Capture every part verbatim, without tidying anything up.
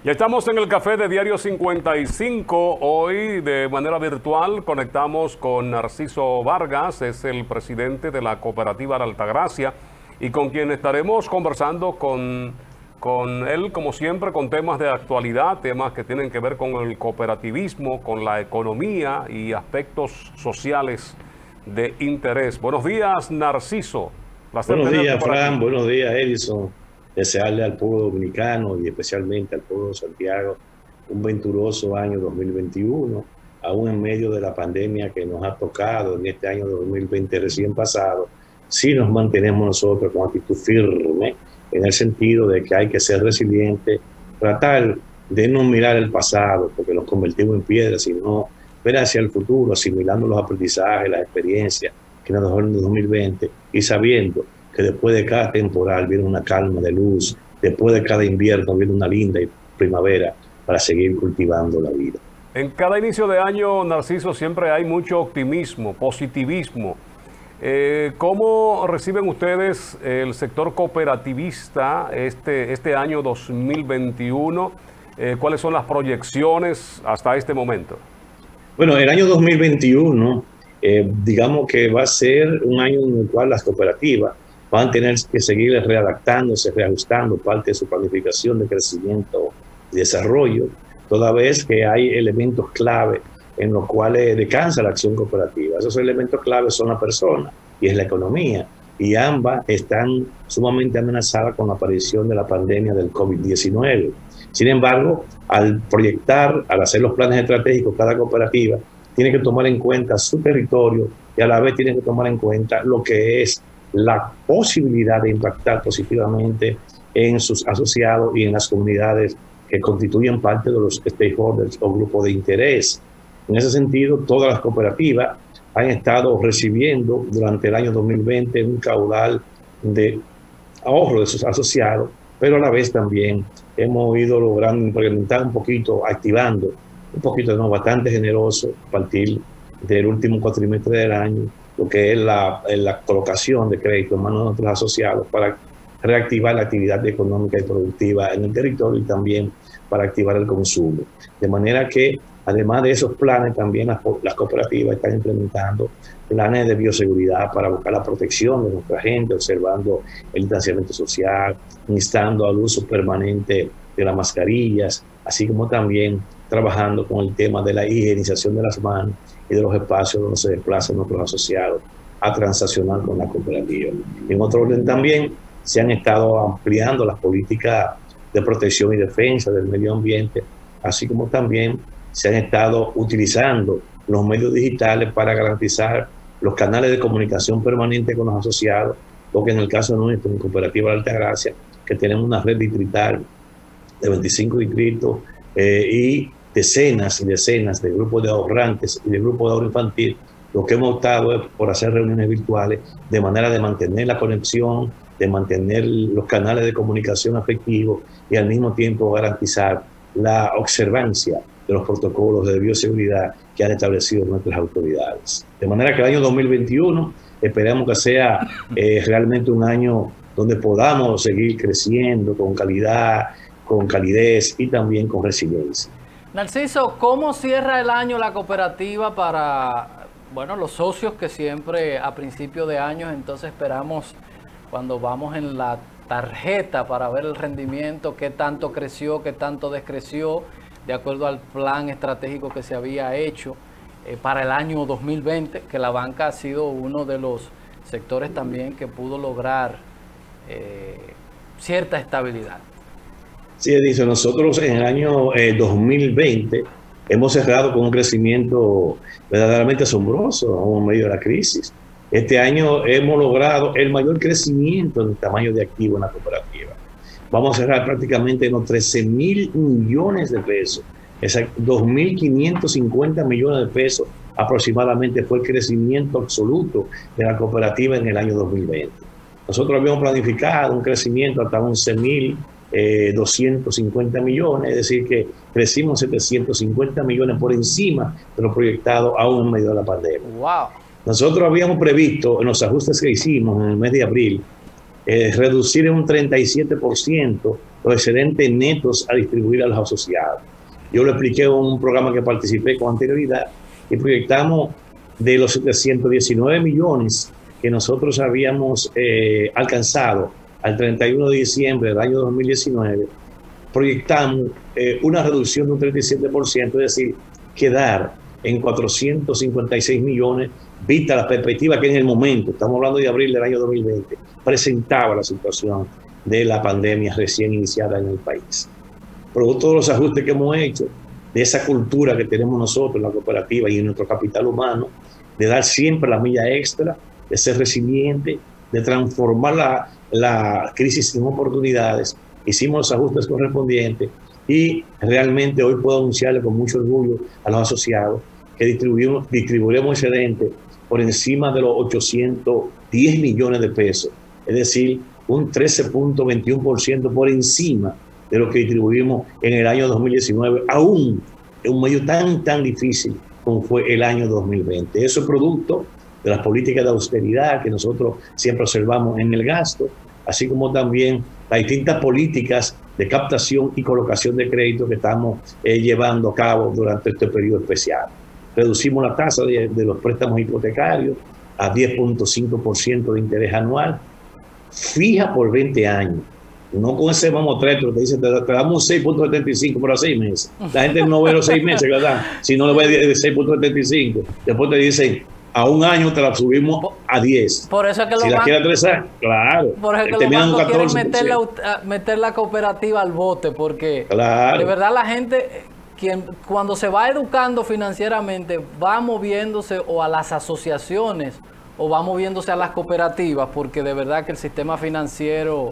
Ya estamos en el café de Diario cincuenta y cinco. Hoy de manera virtual conectamos con Narciso Vargas, es el presidente de la cooperativa La Altagracia y con quien estaremos conversando con, con él, como siempre, con temas de actualidad, temas que tienen que ver con el cooperativismo, con la economía y aspectos sociales de interés. Buenos días, Narciso. Placer buenos días, Fran. Aquí. Buenos días, Edison. Desearle al pueblo dominicano y especialmente al pueblo de Santiago un venturoso año dos mil veintiuno, aún en medio de la pandemia que nos ha tocado en este año dos mil veinte recién pasado. Sí nos mantenemos nosotros con actitud firme en el sentido de que hay que ser resiliente, tratar de no mirar el pasado porque nos convertimos en piedra, sino ver hacia el futuro, asimilando los aprendizajes, las experiencias que nos dejó en el dos mil veinte y sabiendo que después de cada temporal viene una calma de luz, después de cada invierno viene una linda primavera para seguir cultivando la vida. En cada inicio de año, Narciso, siempre hay mucho optimismo, positivismo. Eh, ¿Cómo reciben ustedes el sector cooperativista este, este año dos mil veintiuno? Eh, ¿Cuáles son las proyecciones hasta este momento? Bueno, el año dos mil veintiuno, eh, digamos que va a ser un año en el cual las cooperativas van a tener que seguir readaptándose, reajustando parte de su planificación de crecimiento y desarrollo, toda vez que hay elementos clave en los cuales descansa la acción cooperativa. Esos elementos clave son la persona y es la economía, y ambas están sumamente amenazadas con la aparición de la pandemia del COVID diecinueve. Sin embargo, al proyectar, al hacer los planes estratégicos, cada cooperativa tiene que tomar en cuenta su territorio y a la vez tiene que tomar en cuenta lo que es la posibilidad de impactar positivamente en sus asociados y en las comunidades que constituyen parte de los stakeholders o grupos de interés. En ese sentido, todas las cooperativas han estado recibiendo durante el año dos mil veinte un caudal de ahorro de sus asociados, pero a la vez también hemos ido logrando implementar un poquito, activando un poquito, no, bastante generoso a partir del último cuatrimestre del año, lo que es la, la colocación de crédito en manos de nuestros asociados para reactivar la actividad económica y productiva en el territorio y también para activar el consumo. De manera que, además de esos planes, también las, las cooperativas están implementando planes de bioseguridad para buscar la protección de nuestra gente, observando el distanciamiento social, instando al uso permanente de las mascarillas, así como también trabajando con el tema de la higienización de las manos y de los espacios donde se desplazan nuestros asociados a transaccionar con la cooperativa. En otro orden también se han estado ampliando las políticas de protección y defensa del medio ambiente, así como también se han estado utilizando los medios digitales para garantizar los canales de comunicación permanente con los asociados, porque en el caso nuestro, en Cooperativa La Altagracia, que tenemos una red distrital de veinticinco distritos eh, y decenas y decenas de grupos de ahorrantes y de grupos de ahorro infantil, lo que hemos optado es por hacer reuniones virtuales de manera de mantener la conexión, de mantener los canales de comunicación efectivos y al mismo tiempo garantizar la observancia de los protocolos de bioseguridad que han establecido nuestras autoridades. De manera que el año dos mil veintiuno esperamos que sea eh, realmente un año donde podamos seguir creciendo con calidad, con calidez y también con resiliencia. Narciso, ¿cómo cierra el año la cooperativa para, bueno, los socios que siempre a principio de año, entonces esperamos cuando vamos en la tarjeta para ver el rendimiento, qué tanto creció, qué tanto descreció, de acuerdo al plan estratégico que se había hecho eh, para el año dos mil veinte, que la banca ha sido uno de los sectores también que pudo lograr eh, cierta estabilidad? Sí, dice, nosotros en el año eh, dos mil veinte hemos cerrado con un crecimiento verdaderamente asombroso aún en medio de la crisis. Este año hemos logrado el mayor crecimiento en el tamaño de activo en la cooperativa. Vamos a cerrar prácticamente en los trece mil millones de pesos. dos mil quinientos cincuenta millones de pesos aproximadamente fue el crecimiento absoluto de la cooperativa en el año dos mil veinte. Nosotros habíamos planificado un crecimiento hasta once mil doscientos cincuenta millones, es decir que crecimos setecientos cincuenta millones por encima de lo proyectado aún en medio de la pandemia. Wow. Nosotros habíamos previsto en los ajustes que hicimos en el mes de abril eh, reducir en un treinta y siete por ciento los excedentes netos a distribuir a los asociados. Yo lo expliqué en un programa que participé con anterioridad y proyectamos de los setecientos diecinueve millones que nosotros habíamos eh, alcanzado al treinta y uno de diciembre del año dos mil diecinueve, proyectamos eh, una reducción de un treinta y siete por ciento, es decir, quedar en cuatrocientos cincuenta y seis millones, vista la perspectiva que en el momento, estamos hablando de abril del año dos mil veinte, presentaba la situación de la pandemia recién iniciada en el país. Producto de los ajustes que hemos hecho, de esa cultura que tenemos nosotros en la cooperativa y en nuestro capital humano, de dar siempre la milla extra, de ser resiliente, de transformar la, la crisis en oportunidades, hicimos los ajustes correspondientes y realmente hoy puedo anunciarle con mucho orgullo a los asociados que distribuimos, distribuiremos excedente por encima de los ochocientos diez millones de pesos, es decir, un trece punto veintiuno por ciento por encima de lo que distribuimos en el año dos mil diecinueve, aún en un medio tan, tan difícil como fue el año dos mil veinte. Eso es producto de las políticas de austeridad que nosotros siempre observamos en el gasto, así como también las distintas políticas de captación y colocación de crédito que estamos eh, llevando a cabo durante este periodo especial. Reducimos la tasa de, de los préstamos hipotecarios a diez punto cinco por ciento de interés anual, fija por veinte años. No con ese mamotreto que dice, te, te damos seis punto setenta y cinco por seis meses. La gente no ve los seis meses, ¿verdad? Si no le ve de seis punto setenta y cinco. Después te dicen, a un año te la subimos a diez. Por eso es que si la quieres tres años, claro. Por eso es que los bancos quieren meter la, meter la cooperativa al bote, porque claro, de verdad la gente, quien, cuando se va educando financieramente, va moviéndose o a las asociaciones o va moviéndose a las cooperativas, porque de verdad que el sistema financiero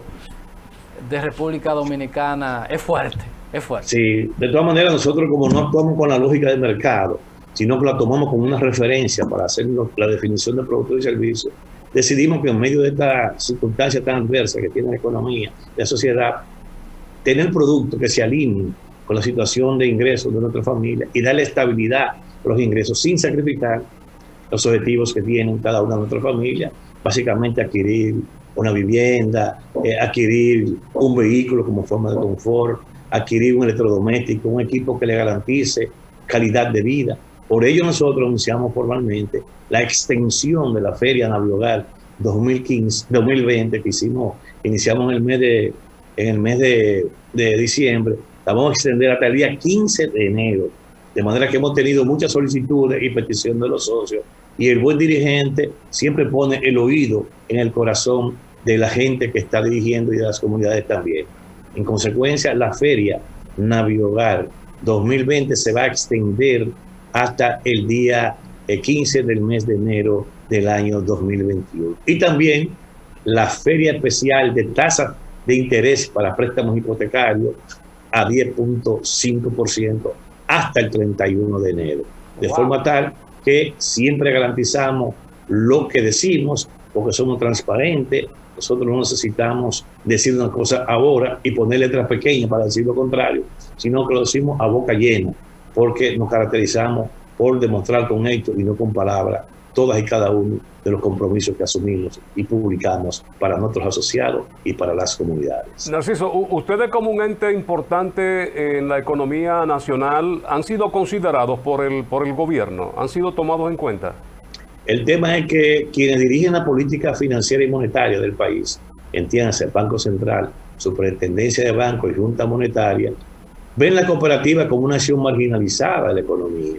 de República Dominicana es fuerte, es fuerte. Sí, de todas maneras nosotros como no actuamos con la lógica del mercado, sino que la tomamos como una referencia para hacer la definición de productos y servicios, decidimos que en medio de esta circunstancia tan adversa que tiene la economía, la sociedad, tener productos que se alineen con la situación de ingresos de nuestra familia y darle estabilidad a los ingresos sin sacrificar los objetivos que tienen cada una de nuestras familias, básicamente adquirir una vivienda, eh, adquirir un vehículo como forma de confort, adquirir un electrodoméstico, un equipo que le garantice calidad de vida. Por ello nosotros anunciamos formalmente la extensión de la Feria Naviogar dos mil quince, dos mil veinte que hicimos, iniciamos en el mes de, en el mes de, de diciembre, la vamos a extender hasta el día quince de enero, de manera que hemos tenido muchas solicitudes y peticiones de los socios, y el buen dirigente siempre pone el oído en el corazón de la gente que está dirigiendo y de las comunidades también. En consecuencia, la Feria Naviogar dos mil veinte se va a extender hasta el día quince del mes de enero del año dos mil veintiuno. Y también la Feria Especial de Tasas de Interés para Préstamos Hipotecarios a diez punto cinco por ciento hasta el treinta y uno de enero. De wow. forma tal que siempre garantizamos lo que decimos, porque somos transparentes. Nosotros no necesitamos decir una cosa ahora y poner letras pequeñas para decir lo contrario, sino que lo decimos a boca llena, porque nos caracterizamos por demostrar con hechos y no con palabras todas y cada uno de los compromisos que asumimos y publicamos para nuestros asociados y para las comunidades. Narciso, ustedes como un ente importante en la economía nacional han sido considerados por el, por el gobierno, han sido tomados en cuenta. El tema es que quienes dirigen la política financiera y monetaria del país, entiéndase el Banco Central, Superintendencia de Bancos y Junta Monetaria, ven la cooperativa como una acción marginalizada de la economía.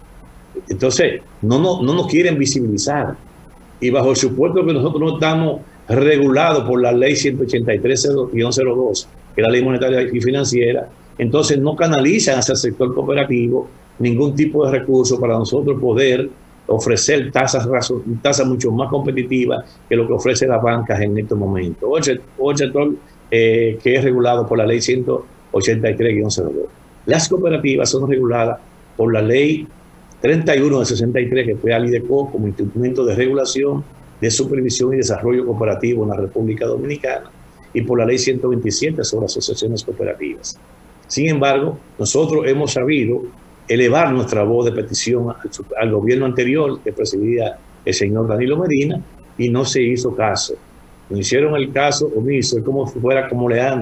Entonces, no, no, no nos quieren visibilizar. Y bajo el supuesto que nosotros no estamos regulados por la ley ciento ochenta y tres guión cero dos, que es la ley monetaria y financiera, entonces no canalizan hacia el sector cooperativo ningún tipo de recurso para nosotros poder ofrecer tasas, tasas mucho más competitivas que lo que ofrecen las bancas en estos momentos. O el sector eh, que es regulado por la ley ciento ochenta y tres guión cero dos. Las cooperativas son reguladas por la ley treinta y uno de sesenta y tres, que fue al IDECO como instrumento de regulación, de supervisión y desarrollo cooperativo en la República Dominicana, y por la ley ciento veintisiete sobre asociaciones cooperativas. Sin embargo, nosotros hemos sabido elevar nuestra voz de petición al, al gobierno anterior que presidía el señor Danilo Medina, y no se hizo caso. No hicieron el caso omiso, es como si fuera como Leandro,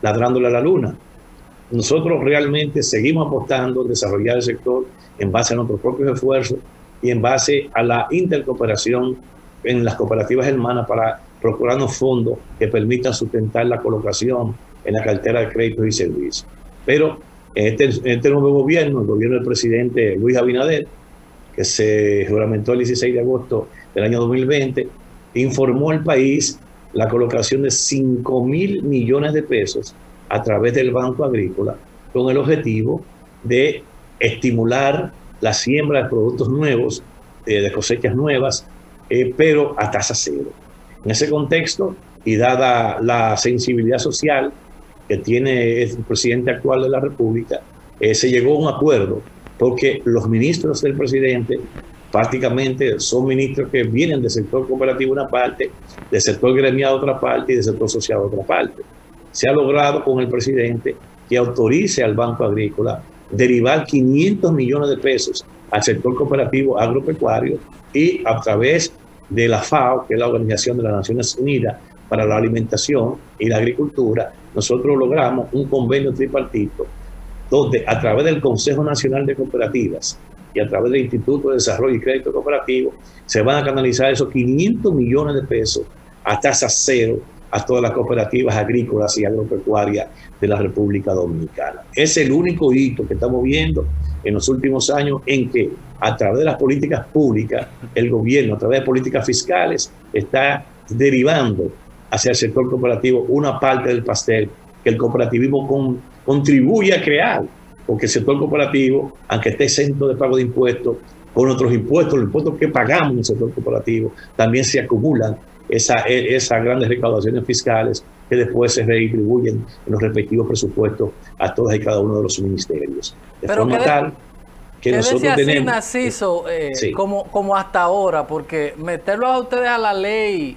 ladrándole a la luna. Nosotros realmente seguimos apostando en desarrollar el sector en base a nuestros propios esfuerzos y en base a la intercooperación en las cooperativas hermanas para procurarnos fondos que permitan sustentar la colocación en la cartera de créditos y servicios. Pero este, este nuevo gobierno, el gobierno del presidente Luis Abinader, que se juramentó el dieciséis de agosto del año dos mil veinte, informó al país la colocación de cinco mil millones de pesos a través del Banco Agrícola con el objetivo de estimular la siembra de productos nuevos, eh, de cosechas nuevas, eh, pero a tasa cero. En ese contexto, y dada la sensibilidad social que tiene el presidente actual de la República, eh, se llegó a un acuerdo, porque los ministros del presidente prácticamente son ministros que vienen del sector cooperativo una parte, del sector gremial otra parte y del sector social otra parte. Se ha logrado con el presidente que autorice al Banco Agrícola derivar quinientos millones de pesos al sector cooperativo agropecuario y a través de la FAO, que es la Organización de las Naciones Unidas para la Alimentación y la Agricultura, nosotros logramos un convenio tripartito donde a través del Consejo Nacional de Cooperativas y a través del Instituto de Desarrollo y Crédito Cooperativo se van a canalizar esos quinientos millones de pesos a tasa cero a todas las cooperativas agrícolas y agropecuarias de la República Dominicana. Es el único hito que estamos viendo en los últimos años en que a través de las políticas públicas, el gobierno, a través de políticas fiscales, está derivando hacia el sector cooperativo una parte del pastel que el cooperativismo con, contribuye a crear, porque el sector cooperativo, aunque esté exento de pago de impuestos, con otros impuestos, los impuestos que pagamos en el sector cooperativo, también se acumulan esa, esas grandes recaudaciones fiscales que después se redistribuyen en los respectivos presupuestos a todos y cada uno de los ministerios. De Pero forma que de, tal que nosotros así, tenemos... Narciso, eh, sí. como, como hasta ahora, porque meterlo a ustedes a la ley,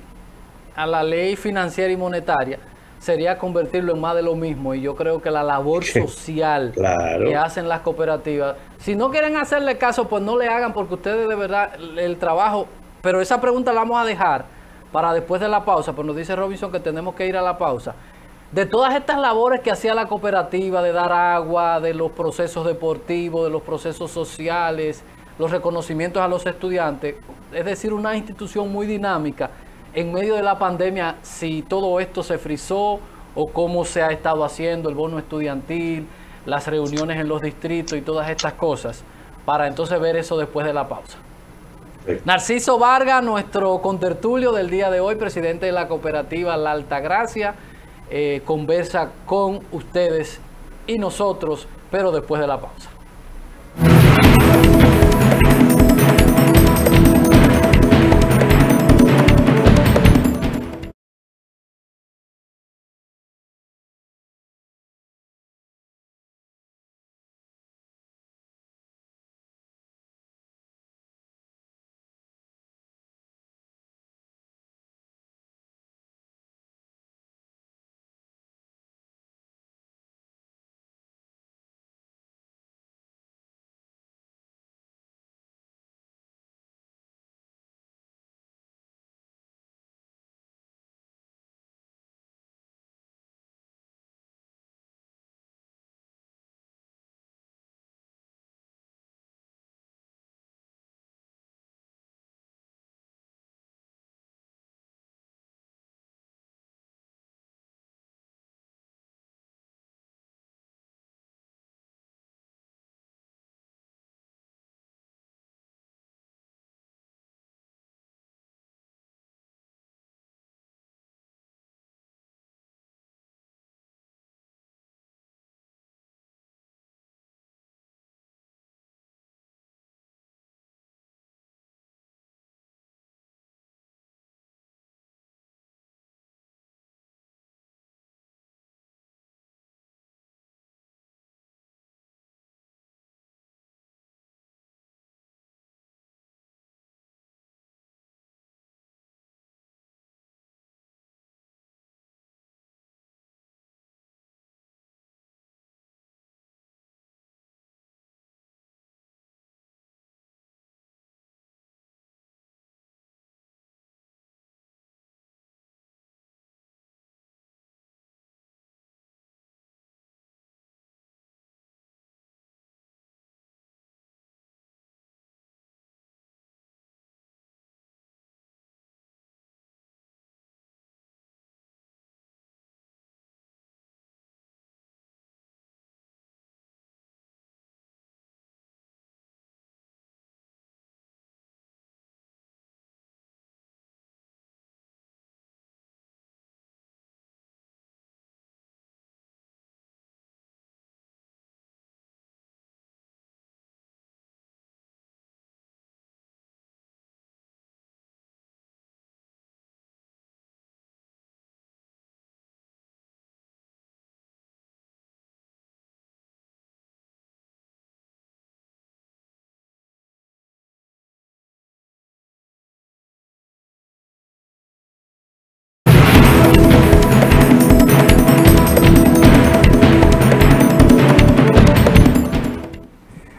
a la ley financiera y monetaria, sería convertirlo en más de lo mismo, y yo creo que la labor social claro. que hacen las cooperativas, si no quieren hacerle caso, pues no le hagan, porque ustedes de verdad el trabajo, pero esa pregunta la vamos a dejar para después de la pausa, pues nos dice Robinson que tenemos que ir a la pausa. De todas estas labores que hacía la cooperativa, de dar agua, de los procesos deportivos, de los procesos sociales, los reconocimientos a los estudiantes, es decir, una institución muy dinámica. En medio de la pandemia, si todo esto se frizó o cómo se ha estado haciendo el bono estudiantil, las reuniones en los distritos y todas estas cosas, para entonces ver eso después de la pausa. Sí. Narciso Vargas, nuestro contertulio del día de hoy, presidente de la cooperativa La Altagracia, eh, conversa con ustedes y nosotros, pero después de la pausa.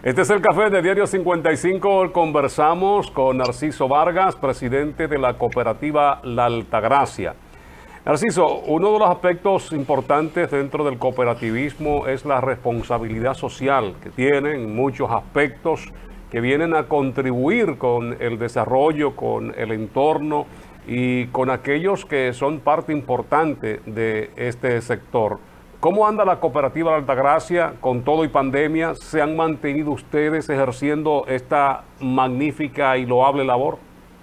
Este es el café de Diario cincuenta y cinco. Conversamos con Narciso Vargas, presidente de la cooperativa La Altagracia. Narciso, uno de los aspectos importantes dentro del cooperativismo es la responsabilidad social que tienen muchos aspectos que vienen a contribuir con el desarrollo, con el entorno y con aquellos que son parte importante de este sector. ¿Cómo anda la cooperativa La Altagracia con todo y pandemia? ¿Se han mantenido ustedes ejerciendo esta magnífica y loable labor?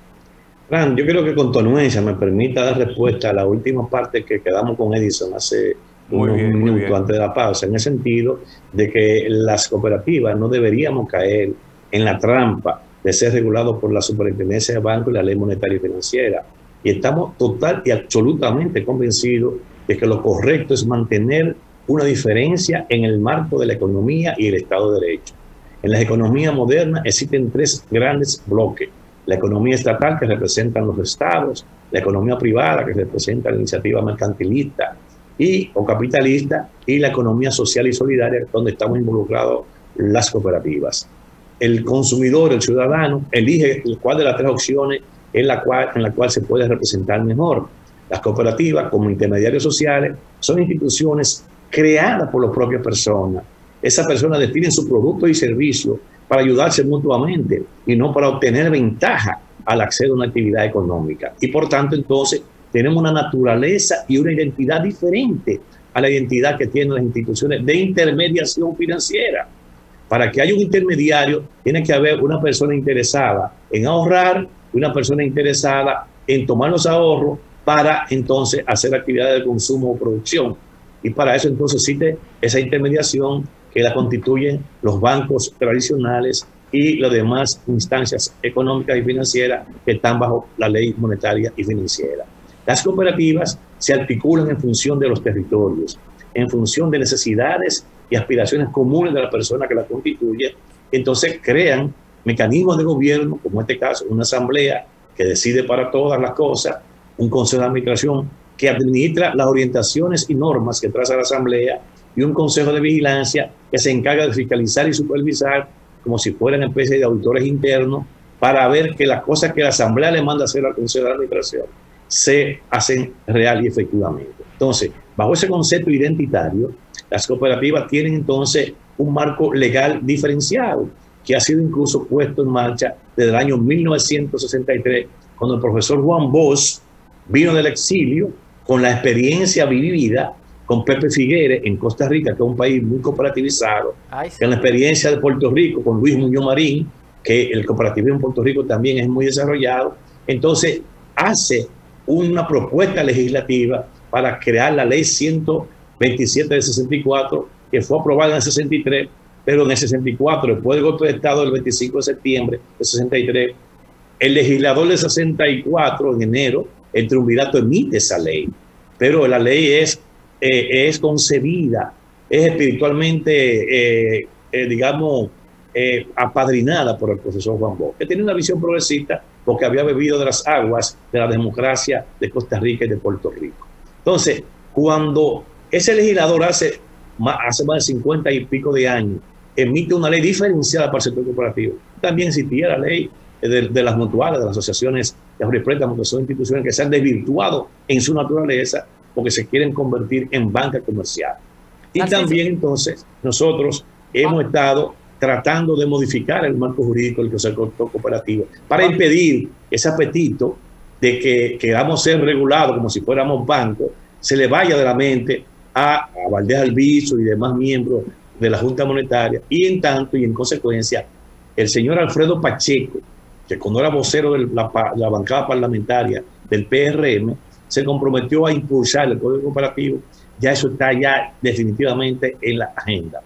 Fran, yo creo que con tu anuencia me permita dar respuesta a la última parte que quedamos con Edison hace muy unos bien, minutos antes de la pausa, en el sentido de que las cooperativas no deberíamos caer en la trampa de ser regulados por la Superintendencia de Banco y la Ley Monetaria y Financiera. Y estamos total y absolutamente convencidos de que lo correcto es mantener una diferencia en el marco de la economía y el Estado de Derecho. En las economías modernas existen tres grandes bloques: la economía estatal, que representan los estados; la economía privada, que representa la iniciativa mercantilista y, o capitalista; y la economía social y solidaria, donde estamos involucrados las cooperativas. El consumidor, el ciudadano, elige cuál de las tres opciones es la cual, en la cual se puede representar mejor. Las cooperativas, como intermediarios sociales, son instituciones creadas por las propias personas. Esas personas definen sus productos y servicios para ayudarse mutuamente y no para obtener ventaja al acceso a una actividad económica. Y por tanto, entonces, tenemos una naturaleza y una identidad diferente a la identidad que tienen las instituciones de intermediación financiera. Para que haya un intermediario, tiene que haber una persona interesada en ahorrar y una persona interesada en tomar los ahorros para entonces hacer actividades de consumo o producción. Y para eso entonces existe esa intermediación que la constituyen los bancos tradicionales y las demás instancias económicas y financieras que están bajo la ley monetaria y financiera. Las cooperativas se articulan en función de los territorios, en función de necesidades y aspiraciones comunes de la persona que la constituye. Entonces crean mecanismos de gobierno, como en este caso una asamblea que decide para todas las cosas, un consejo de administración que administra las orientaciones y normas que traza la asamblea, y un consejo de vigilancia que se encarga de fiscalizar y supervisar como si fueran especies de auditores internos para ver que las cosas que la asamblea le manda a hacer al consejo de administración se hacen real y efectivamente. Entonces, bajo ese concepto identitario, las cooperativas tienen entonces un marco legal diferenciado que ha sido incluso puesto en marcha desde el año mil novecientos sesenta y tres, cuando el profesor Juan Bosch vino del exilio con la experiencia vivida con Pepe Figueres en Costa Rica, que es un país muy cooperativizado, Ay, sí. con la experiencia de Puerto Rico con Luis Muñoz Marín, que el cooperativismo en Puerto Rico también es muy desarrollado. Entonces hace una propuesta legislativa para crear la ley ciento veintisiete del sesenta y cuatro, que fue aprobada en el sesenta y tres, pero en el sesenta y cuatro, después del golpe de Estado del veinticinco de septiembre del sesenta y tres, el legislador del sesenta y cuatro, en enero, el triunvirato emite esa ley, pero la ley es, eh, es concebida, es espiritualmente, eh, eh, digamos, eh, apadrinada por el profesor Juan Bosch, que tiene una visión progresista porque había bebido de las aguas de la democracia de Costa Rica y de Puerto Rico. Entonces, cuando ese legislador hace más, hace más de cincuenta y pico de años emite una ley diferenciada para el sector cooperativo, también existía la ley de, de las mutuales, de las asociaciones de ahorro y préstamo, que son instituciones que se han desvirtuado en su naturaleza porque se quieren convertir en banca comercial. Y Así también es. Entonces nosotros hemos ah. estado tratando de modificar el marco jurídico del sector cooperativo para ah. impedir ese apetito de que queramos ser regulados como si fuéramos bancos, se le vaya de la mente a, a Valdés Alviso y demás miembros de la Junta Monetaria. Y en tanto y en consecuencia, el señor Alfredo Pacheco, que cuando era vocero de la, la bancada parlamentaria del P R M, se comprometió a impulsar el Código Cooperativo. Ya eso está ya definitivamente en la agenda.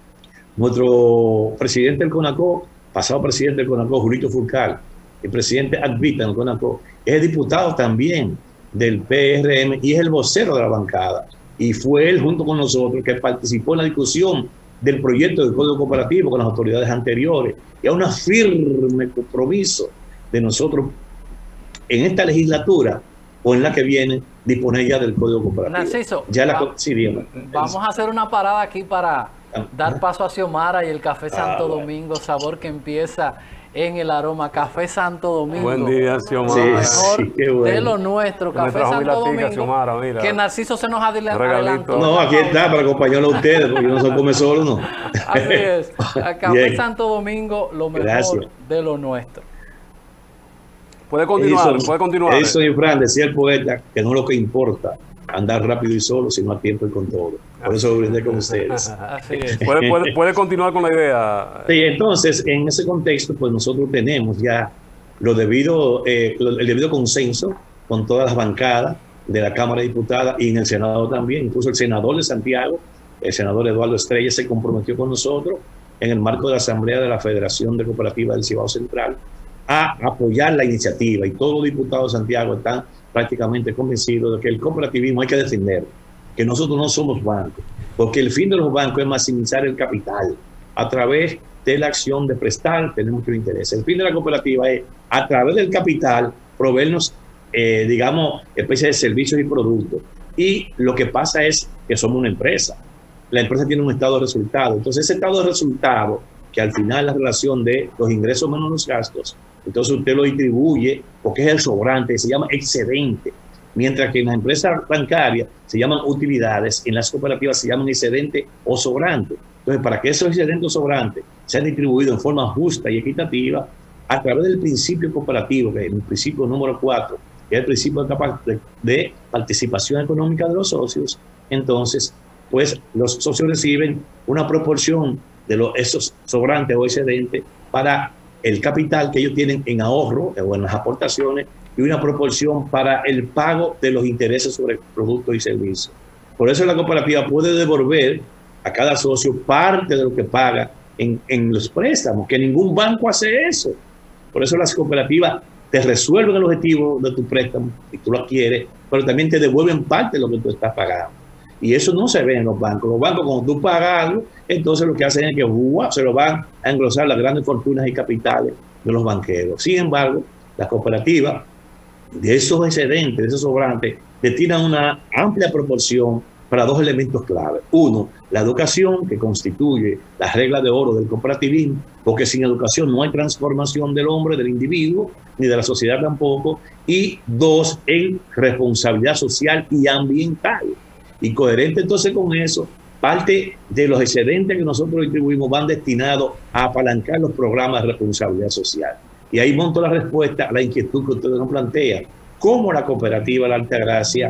Nuestro presidente del CONACO, pasado presidente del CONACO, Julito Furcal, el presidente ad vitam del CONACO, es diputado también del P R M y es el vocero de la bancada. Y fue él, junto con nosotros, que participó en la discusión del proyecto del Código Cooperativo con las autoridades anteriores. Y a un firme compromiso de nosotros en esta legislatura o en la que viene disponer ya del Código Cooperativo. Narciso, ya la, sí, vamos a hacer una parada aquí para dar paso a Xiomara y el Café Santo ah, bueno. Domingo, sabor que empieza en el aroma. Café Santo Domingo. Buen día, Xiomara. Sí, mejor sí, qué bueno. de lo nuestro, Que me Café trajo Santo mi latica, Domingo. Xiomara, mira. Que Narciso se nos adela- Regalito. adelantó. No, aquí está para acompañarlo a ustedes, porque yo no soy come solo, ¿no? Así es. A Café Bien. Santo Domingo, lo mejor Gracias. de lo nuestro. Puede continuar, Edison, puede continuar. Edison y Fran, decía el poeta, que no es lo que importa andar rápido y solo, sino a tiempo y con todo. Por eso lo brindé con ustedes. Así es. Puede, puede, puede continuar con la idea. Sí, entonces, en ese contexto, pues nosotros tenemos ya lo debido, eh, lo- el debido consenso con todas las bancadas de la Cámara de Diputados y en el Senado también. Incluso el senador de Santiago, el senador Eduardo Estrella, se comprometió con nosotros en el marco de la Asamblea de la Federación de Cooperativas del Cibao Central a apoyar la iniciativa, y todos los diputados de Santiago están prácticamente convencidos de que el cooperativismo hay que defender, que nosotros no somos bancos, porque el fin de los bancos es maximizar el capital a través de la acción de prestar, tenemos que interés. El fin de la cooperativa es, a través del capital, proveernos, eh, digamos, especie de servicios y productos. Y lo que pasa es que somos una empresa. La empresa tiene un estado de resultado. Entonces, ese estado de resultado, que al final es la relación de los ingresos menos los gastos, entonces usted lo distribuye porque es el sobrante, se llama excedente. Mientras que en las empresas bancarias se llaman utilidades, en las cooperativas se llaman excedente o sobrante. Entonces, para que esos excedentes o sobrantes sean distribuidos en forma justa y equitativa, a través del principio cooperativo, que es el principio número cuatro, que es el principio de, de, de participación económica de los socios, entonces, pues los socios reciben una proporción de los, esos sobrantes o excedentes para el capital que ellos tienen en ahorro o en las aportaciones, y una proporción para el pago de los intereses sobre productos y servicios. Por eso la cooperativa puede devolver a cada socio parte de lo que paga en, en los préstamos, que ningún banco hace eso. Por eso las cooperativas te resuelven el objetivo de tu préstamo y tú lo quieres, pero también te devuelven parte de lo que tú estás pagando. Y eso no se ve en los bancos. Los bancos, cuando tú pagas algo, entonces lo que hacen es que ¡uah!, se lo van a engrosar las grandes fortunas y capitales de los banqueros. Sin embargo, las cooperativas, de esos excedentes, de esos sobrantes, destinan una amplia proporción para dos elementos clave. Uno, la educación, que constituye la regla de oro del cooperativismo, porque sin educación no hay transformación del hombre, del individuo, ni de la sociedad tampoco. Y dos, en responsabilidad social y ambiental. Y coherente entonces con eso, parte de los excedentes que nosotros distribuimos van destinados a apalancar los programas de responsabilidad social. Y ahí monto la respuesta a la inquietud que ustedes nos plantean. ¿Cómo la cooperativa La Altagracia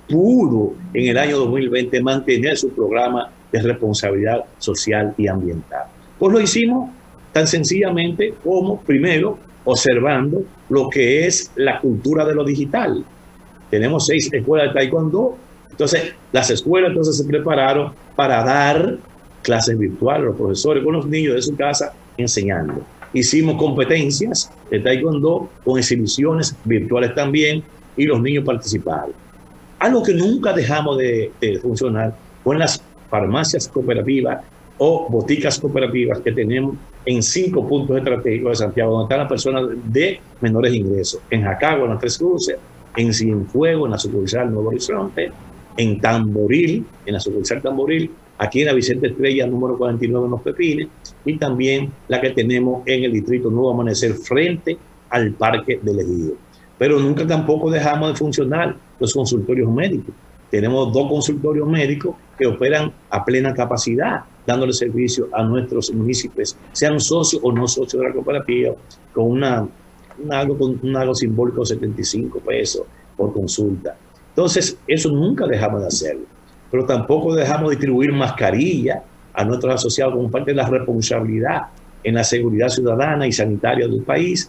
pudo en el año dos mil veinte mantener su programa de responsabilidad social y ambiental? Pues lo hicimos tan sencillamente como, primero, observando lo que es la cultura de lo digital. Tenemos seis escuelas de taekwondo. Entonces, las escuelas entonces se prepararon para dar clases virtuales, los profesores con los niños de su casa enseñando. Hicimos competencias de taekwondo con exhibiciones virtuales también, y los niños participaron. Algo que nunca dejamos de, de funcionar con las farmacias cooperativas o boticas cooperativas que tenemos en cinco puntos estratégicos de Santiago, donde están las personas de menores ingresos. En Jacagua, en las Tres Cruces, en Cienfuegos, en la sucursal Nuevo Horizonte, en Tamboril, en la sucursal Tamboril, aquí en la Vicente Estrella, número cuarenta y nueve en Los Pepines, y también la que tenemos en el distrito Nuevo Amanecer, frente al Parque del Ejido. Pero nunca tampoco dejamos de funcionar los consultorios médicos. Tenemos dos consultorios médicos que operan a plena capacidad, dándole servicio a nuestros municipios, sean socios o no socios de la cooperativa, con una, una algo, con un algo simbólico de setenta y cinco pesos por consulta. Entonces, eso nunca dejamos de hacerlo. Pero tampoco dejamos de distribuir mascarillas a nuestros asociados como parte de la responsabilidad en la seguridad ciudadana y sanitaria del país.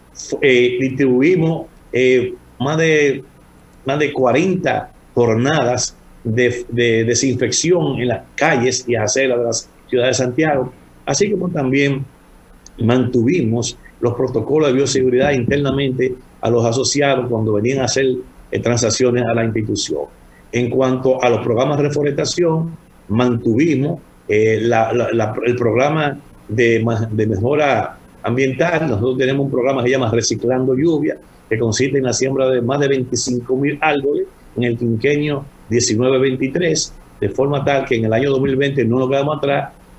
Eh, distribuimos eh, más, de, más de cuarenta jornadas de, de desinfección en las calles y aceras de las ciudades de Santiago, así como también mantuvimos los protocolos de bioseguridad internamente a los asociados cuando venían a hacer eh, transacciones a la institución. En cuanto a los programas de reforestación, mantuvimos eh, la, la, la, el programa de, de mejora ambiental. Nosotros tenemos un programa que se llama Reciclando Lluvia, que consiste en la siembra de más de veinticinco mil árboles en el quinquenio diecinueve veintitrés, de forma tal que en el año dos mil veinte no nos quedamos atrás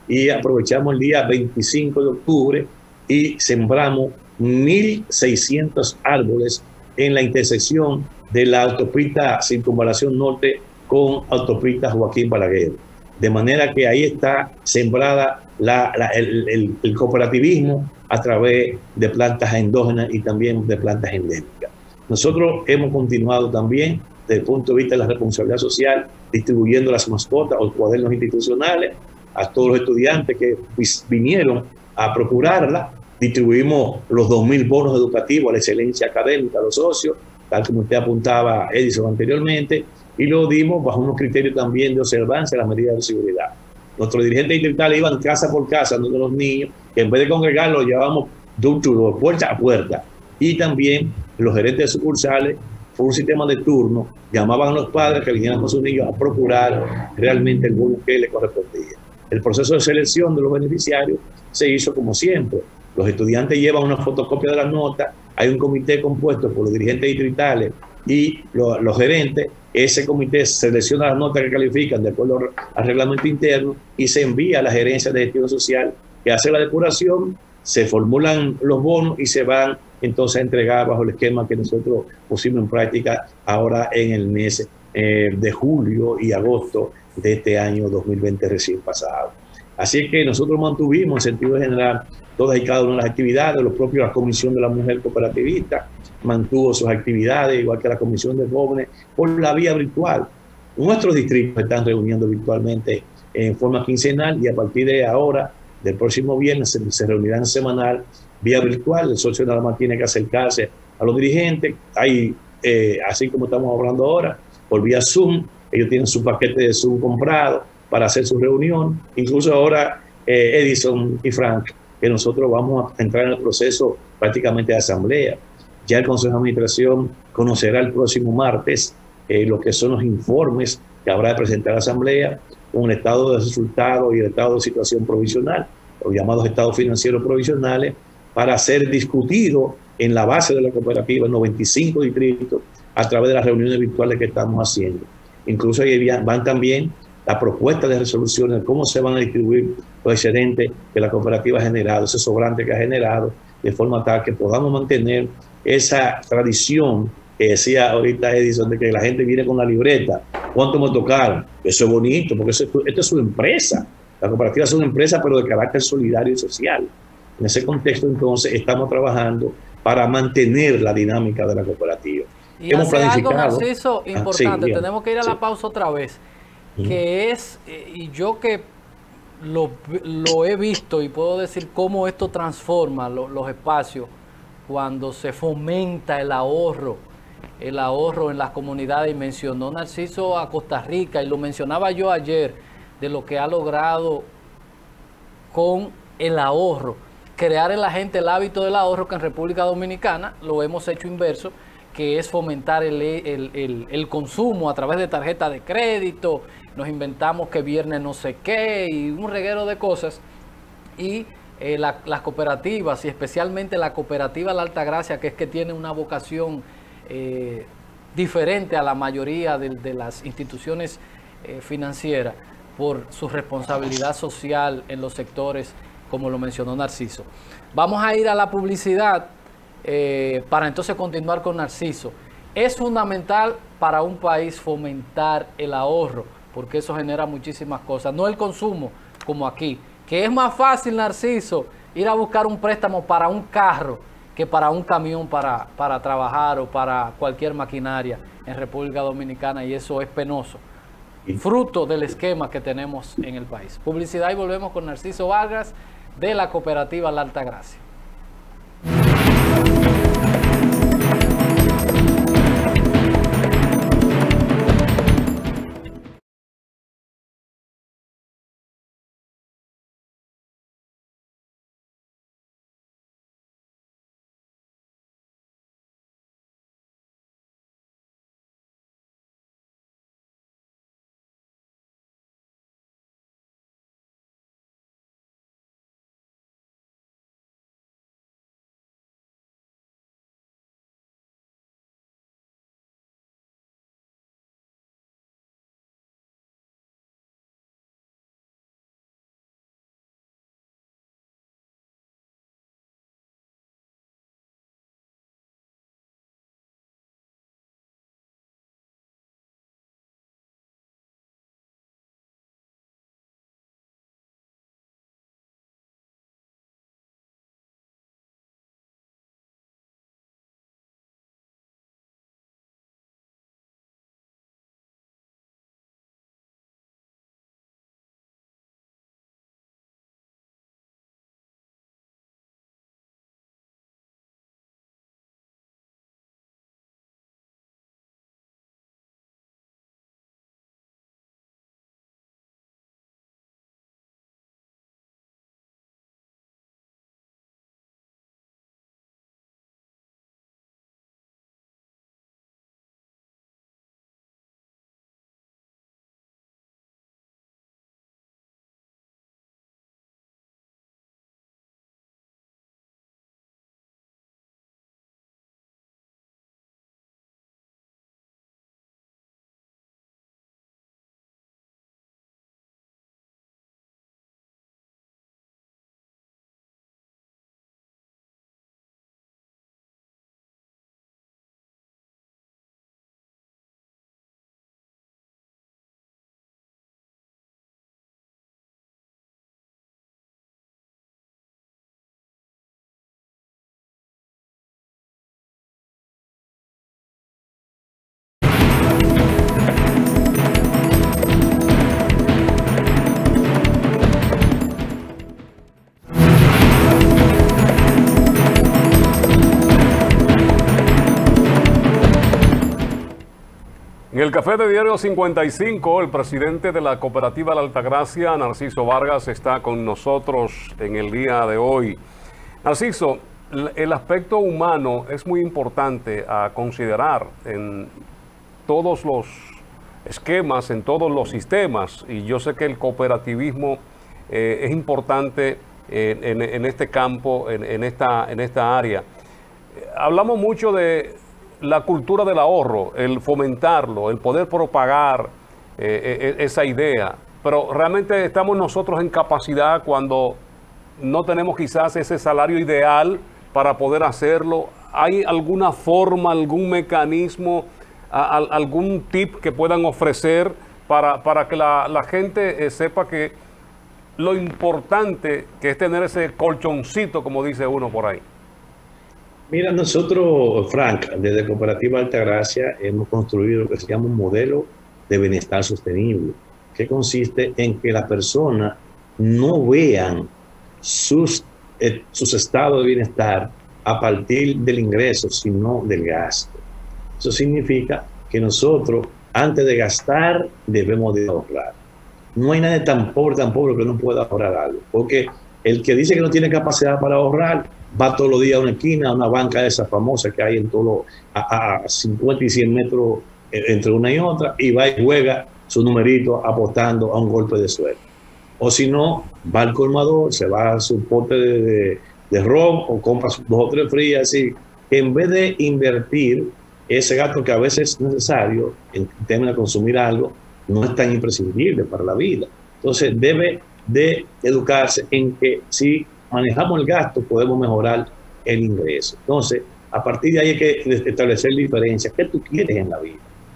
y aprovechamos el día veinticinco de octubre y sembramos mil seiscientos árboles en la intersección de la autopista Circunvalación Norte con autopista Joaquín Balaguer. De manera que ahí está sembrada la, la, el, el, el cooperativismo a través de plantas endógenas y también de plantas endémicas. Nosotros hemos continuado también desde el punto de vista de la responsabilidad social, distribuyendo las mascotas o cuadernos institucionales a todos los estudiantes que vinieron a procurarla. Distribuimos los dos mil bonos educativos a la excelencia académica a los socios, tal como usted apuntaba, Edison, anteriormente, y lo dimos bajo unos criterios también de observancia de las medidas de seguridad. Nuestros dirigentes distritales iban casa por casa donde los niños, que en vez de congregarlos llevábamos door to door, puerta a puerta. Y también los gerentes de sucursales, por un sistema de turno, llamaban a los padres que vinieran con sus niños a procurar realmente el bono que les correspondía. El proceso de selección de los beneficiarios se hizo como siempre. Los estudiantes llevan una fotocopia de las notas, hay un comité compuesto por los dirigentes distritales y los, los gerentes. Ese comité selecciona las notas que califican de acuerdo al reglamento interno y se envía a la gerencia de gestión social, que hace la depuración, se formulan los bonos y se van entonces a entregar bajo el esquema que nosotros pusimos en práctica ahora en el mes eh, de julio y agosto de este año dos mil veinte recién pasado. Así que nosotros mantuvimos en sentido general todas y cada una de las actividades. Los propios, la Comisión de la Mujer Cooperativista mantuvo sus actividades, igual que la Comisión de Jóvenes, por la vía virtual. Nuestros distritos se están reuniendo virtualmente en forma quincenal y a partir de ahora, del próximo viernes, se, se reunirán semanal vía virtual. El socio nada más tiene que acercarse a los dirigentes. Hay, eh, así como estamos hablando ahora, por vía Zoom. Ellos tienen su paquete de Zoom comprado para hacer su reunión. Incluso ahora, eh, Edison y Frank, que nosotros vamos a entrar en el proceso prácticamente de asamblea. Ya el Consejo de Administración conocerá el próximo martes eh, lo que son los informes que habrá de presentar la asamblea con el estado de resultados y el estado de situación provisional, los llamados estados financieros provisionales, para ser discutido en la base de la cooperativa en los veinticinco distritos a través de las reuniones virtuales que estamos haciendo. Incluso ahí van también la propuesta de resoluciones de cómo se van a distribuir los excedentes que la cooperativa ha generado, ese sobrante que ha generado, de forma tal que podamos mantener esa tradición que decía ahorita Edison, de que la gente viene con la libreta, ¿cuánto me tocaron? Eso es bonito, porque eso, esto es una empresa. La cooperativa es una empresa, pero de carácter solidario y social. En ese contexto, entonces, estamos trabajando para mantener la dinámica de la cooperativa. Y Hemos hace algo, Narciso, importante, ah, sí, tenemos que ir a la sí. pausa otra vez, que es, y yo que lo, lo he visto y puedo decir cómo esto transforma lo, los espacios cuando se fomenta el ahorro, el ahorro en las comunidades. Y mencionó Narciso a Costa Rica, y lo mencionaba yo ayer, de lo que ha logrado con el ahorro, crear en la gente el hábito del ahorro, que en República Dominicana lo hemos hecho inverso, que es fomentar el, el, el, el consumo a través de tarjeta de crédito. Nos inventamos que viernes no sé qué y un reguero de cosas. Y eh, la, las cooperativas, y especialmente la cooperativa La Altagracia, que es que tiene una vocación eh, diferente a la mayoría de, de las instituciones eh, financieras, por su responsabilidad social en los sectores, como lo mencionó Narciso. Vamos a ir a la publicidad eh, para entonces continuar con Narciso. Es fundamental para un país fomentar el ahorro, porque eso genera muchísimas cosas, no el consumo como aquí, que es más fácil, Narciso, ir a buscar un préstamo para un carro que para un camión para, para trabajar o para cualquier maquinaria en República Dominicana, y eso es penoso, fruto del esquema que tenemos en el país. Publicidad y volvemos con Narciso Vargas de la cooperativa La Altagracia. En el café de Diario cincuenta y cinco, el presidente de la Cooperativa La Altagracia, Narciso Vargas, está con nosotros en el día de hoy. Narciso, el aspecto humano es muy importante a considerar en todos los esquemas, en todos los sistemas, y yo sé que el cooperativismo eh, es importante en, en, en este campo, en, en, esta, en esta área. Hablamos mucho de la cultura del ahorro, el fomentarlo, el poder propagar eh, esa idea, pero realmente estamos nosotros en capacidad cuando no tenemos quizás ese salario ideal para poder hacerlo. ¿Hay alguna forma, algún mecanismo, a, a, algún tip que puedan ofrecer para, para que la, la gente eh, sepa que lo importante que es tener ese colchoncito, como dice uno por ahí? Mira, nosotros, Frank, desde Cooperativa Altagracia hemos construido lo que se llama un modelo de bienestar sostenible, que consiste en que las personas no vean sus, eh, sus estados de bienestar a partir del ingreso, sino del gasto. Eso significa que nosotros, antes de gastar, debemos de ahorrar. No hay nadie tan pobre, tan pobre que no pueda ahorrar algo, porque el que dice que no tiene capacidad para ahorrar, va todos los días a una esquina, a una banca de esas famosas que hay en todo lo, a, a cincuenta y cien metros entre una y otra, y va y juega su numerito apostando a un golpe de suerte. O si no, va al colmador, se va a su pote de, de, de ron o compra dos o tres frías, así, en vez de invertir ese gasto que a veces es necesario en términos de consumir algo, no es tan imprescindible para la vida. Entonces debe de educarse en que si manejamos el gasto, podemos mejorar el ingreso. Entonces, a partir de ahí hay que establecer diferencias. ¿Qué tú quieres en la vida?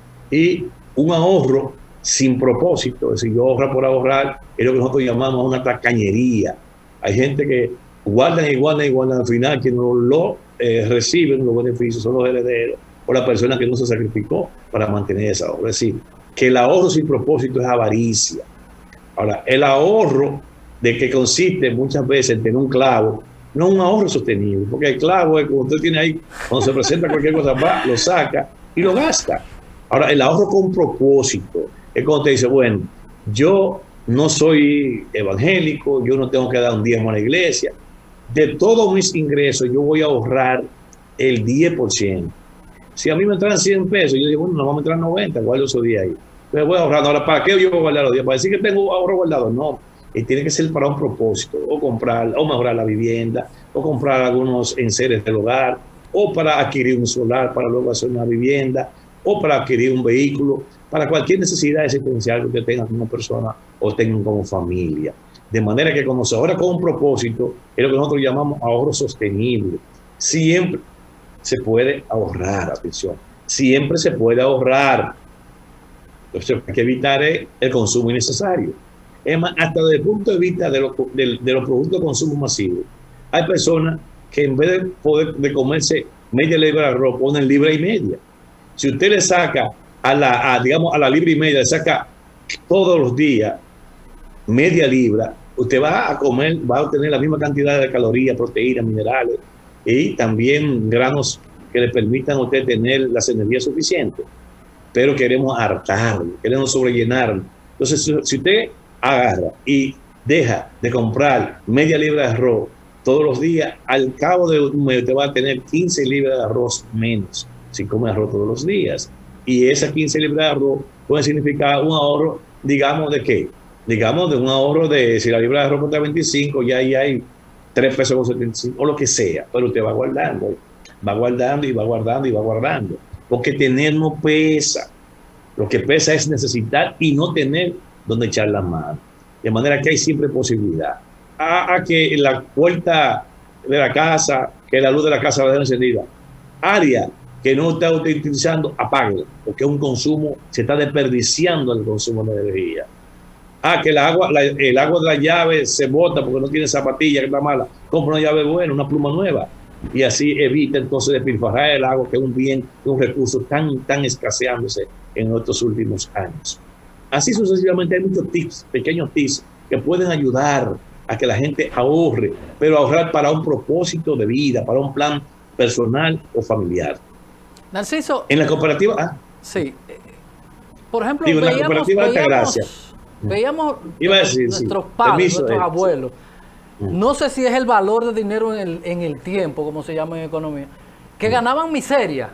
Y un ahorro sin propósito, es decir, yo ahorro por ahorrar, es lo que nosotros llamamos una tacañería. Hay gente que guardan y guardan y guardan, al final quienes no lo eh, reciben los beneficios son los herederos o la persona que no se sacrificó para mantener ese ahorro. Es decir, que el ahorro sin propósito es avaricia. Ahora, el ahorro de que consiste muchas veces en tener un clavo, no un ahorro sostenible, porque el clavo es como usted tiene ahí, cuando se presenta cualquier cosa, va, lo saca y lo gasta. Ahora, el ahorro con propósito es cuando te dice, bueno, yo no soy evangélico, yo no tengo que dar un diezmo a la iglesia, de todos mis ingresos yo voy a ahorrar el diez por ciento. Si a mí me entran cien pesos, yo digo, bueno, no vamos a entrar noventa, guardo esos días ahí. Pero voy a ahorrar. Ahora, ¿para qué yo voy a guardar los días? ¿Para decir que tengo ahorro guardado? No. Y tiene que ser para un propósito, o comprar, o mejorar la vivienda, o comprar algunos enseres del hogar, o para adquirir un solar, para luego hacer una vivienda, o para adquirir un vehículo, para cualquier necesidad existencial que usted tenga como persona o tengan como familia. De manera que cuando se ahorra con un propósito, es lo que nosotros llamamos ahorro sostenible. Siempre se puede ahorrar, atención, siempre se puede ahorrar. Entonces hay que evitar el consumo innecesario. Es más, hasta desde el punto de vista de, lo, de, de los productos de consumo masivo, hay personas que en vez de poder de comerse media libra de arroz, ponen libra y media. Si usted le saca a la, a, digamos, a la libra y media, le saca todos los días media libra, usted va a comer, va a obtener la misma cantidad de calorías, proteínas, minerales y también granos que le permitan a usted tener las energías suficientes. Pero queremos hartarlo, queremos sobrellenarlo. Entonces, si, si usted agarra y deja de comprar media libra de arroz todos los días, al cabo de un mes te va a tener quince libras de arroz menos si come arroz todos los días. Y esas quince libras de arroz pueden significar un ahorro, digamos, ¿de qué? Digamos, de un ahorro de, si la libra de arroz cuesta veinticinco, ya ahí hay tres pesos con setenta y cinco, o lo que sea, pero usted va guardando, va guardando y va guardando y va guardando. Porque tener no pesa. Lo que pesa es necesitar y no tener donde echar la mano. De manera que hay siempre posibilidad. A, a que la puerta de la casa, que la luz de la casa la deje encendida. Área que no está utilizando, apague, porque es un consumo, se está desperdiciando el consumo de energía. Ah, que el agua, la, el agua de la llave se bota porque no tiene zapatilla, que está mala. Compra una llave buena, una pluma nueva. Y así evita entonces despilfarrar el agua, que es un bien, un recurso tan, tan escaseándose en estos últimos años. Así sucesivamente hay muchos tips, pequeños tips, que pueden ayudar a que la gente ahorre, pero ahorrar para un propósito de vida, para un plan personal o familiar. Narciso. En la cooperativa... Ah. Sí. por ejemplo, Digo, veíamos, la cooperativa de Altagracia. veíamos Iba a decir, nuestros sí. padres, Permiso, nuestros eh, abuelos. Sí. No sé si es el valor de dinero en el, en el tiempo, como se llama en economía, que ganaban miseria.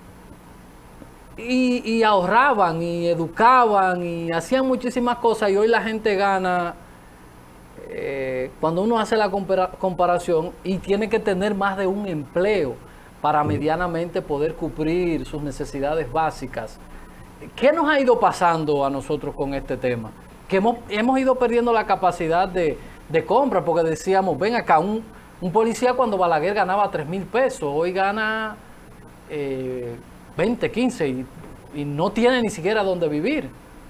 Y, y ahorraban y educaban y hacían muchísimas cosas, y hoy la gente gana, eh, cuando uno hace la compara comparación, y tiene que tener más de un empleo para medianamente poder cubrir sus necesidades básicas. ¿Qué nos ha ido pasando a nosotros con este tema? Que hemos, hemos ido perdiendo la capacidad de, de compra, porque decíamos, ven acá, un, un policía cuando Balaguer ganaba tres mil pesos, hoy gana eh, veinte, quince y, y no tiene ni siquiera dónde vivir.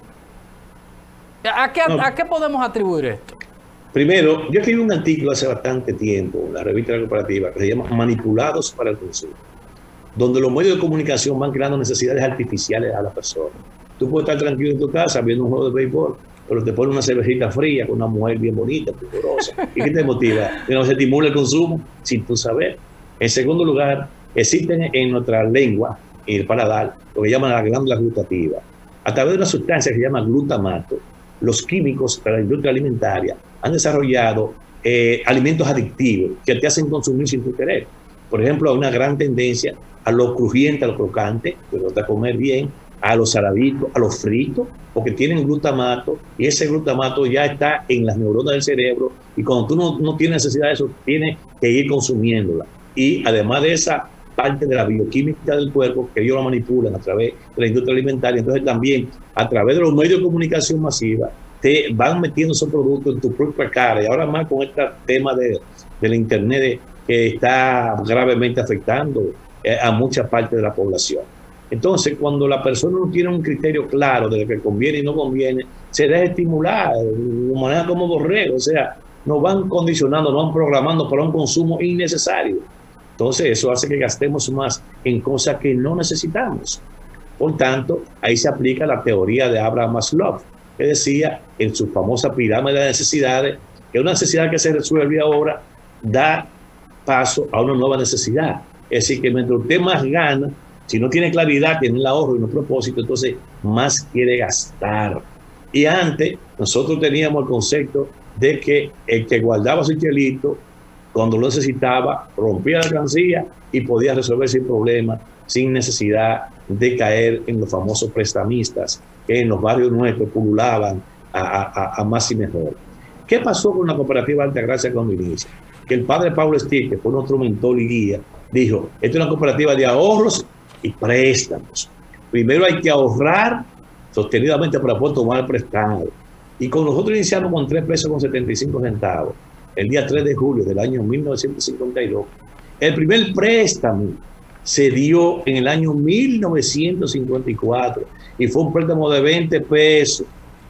¿A qué, No. ¿A qué podemos atribuir esto? Primero, yo escribí un artículo hace bastante tiempo en la revista de la cooperativa que se llama Manipulados para el consumo, donde los medios de comunicación van creando necesidades artificiales a la persona. Tú puedes estar tranquilo en tu casa viendo un juego de béisbol, pero te pones una cervecita fría con una mujer bien bonita, pudorosa. ¿Y qué te motiva? Que no se estimula el consumo sin tú saber. En segundo lugar, existen en nuestra lengua y el paladar lo que llaman la glándula gustativa. A través de una sustancia que se llama glutamato, los químicos de la industria alimentaria han desarrollado eh, alimentos adictivos que te hacen consumir sin tu querer. Por ejemplo, hay una gran tendencia a lo crujiente, a lo crocante, que nos da a comer bien, a los saladitos, a los fritos, porque tienen glutamato, y ese glutamato ya está en las neuronas del cerebro, y cuando tú no, no tienes necesidad de eso, tienes que ir consumiéndola. Y además de esa parte de la bioquímica del cuerpo, que ellos lo manipulan a través de la industria alimentaria, entonces también a través de los medios de comunicación masiva, te van metiendo esos productos en tu propia cara, y ahora más con este tema de, de la internet de, que está gravemente afectando eh, a mucha parte de la población. Entonces, cuando la persona no tiene un criterio claro de lo que conviene y no conviene, se deja estimular de manera como borrego, o sea, nos van condicionando, nos van programando para un consumo innecesario. Entonces, eso hace que gastemos más en cosas que no necesitamos. Por tanto, ahí se aplica la teoría de Abraham Maslow, que decía en su famosa pirámide de necesidades, que una necesidad que se resuelve ahora da paso a una nueva necesidad. Es decir, que mientras usted más gana, si no tiene claridad, tiene el ahorro y no propósito, entonces más quiere gastar. Y antes, nosotros teníamos el concepto de que el que guardaba su chelito, cuando lo necesitaba, rompía la alcancía y podía resolver sin problema, sin necesidad de caer en los famosos prestamistas que en los barrios nuestros pululaban a, a, a más y mejor. ¿Qué pasó con la cooperativa Altagracia cuando inicia? Que el padre Pablo Stier, que fue nuestro mentor y guía, dijo, esta es una cooperativa de ahorros y préstamos. Primero hay que ahorrar sostenidamente para poder tomar prestado. Y con nosotros iniciamos con tres pesos con setenta y cinco centavos, el día tres de julio del año mil novecientos cincuenta y dos. El primer préstamo se dio en el año mil novecientos cincuenta y cuatro y fue un préstamo de veinte pesos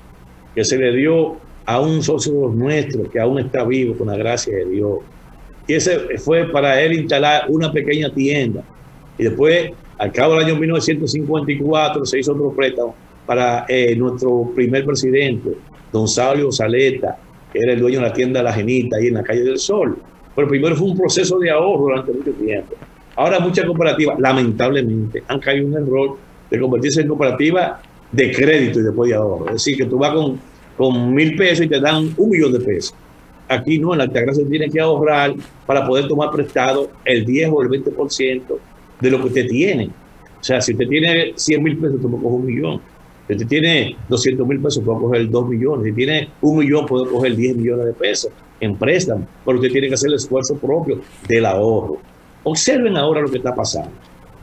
que se le dio a un socio nuestro que aún está vivo con la gracia de Dios. Y ese fue para él instalar una pequeña tienda. Y después, al cabo del año mil novecientos cincuenta y cuatro, se hizo otro préstamo para eh, nuestro primer presidente, don Saurio Saleta, que era el dueño de la tienda La Genita, ahí en la calle del Sol. Pero primero fue un proceso de ahorro durante mucho tiempo. Ahora muchas cooperativas, lamentablemente, han caído en un error de convertirse en cooperativas de crédito y después de ahorro. Es decir, que tú vas con, con mil pesos y te dan un millón de pesos. Aquí no, en la Altagracia tiene que ahorrar para poder tomar prestado el diez o el veinte por ciento de lo que usted tiene. O sea, si usted tiene cien mil pesos, usted puede coger un millón. Si usted tiene doscientos mil pesos, puede coger dos millones. Si tiene un millón, puede coger diez millones de pesos en préstamo. Pero usted tiene que hacer el esfuerzo propio del ahorro. Observen ahora lo que está pasando.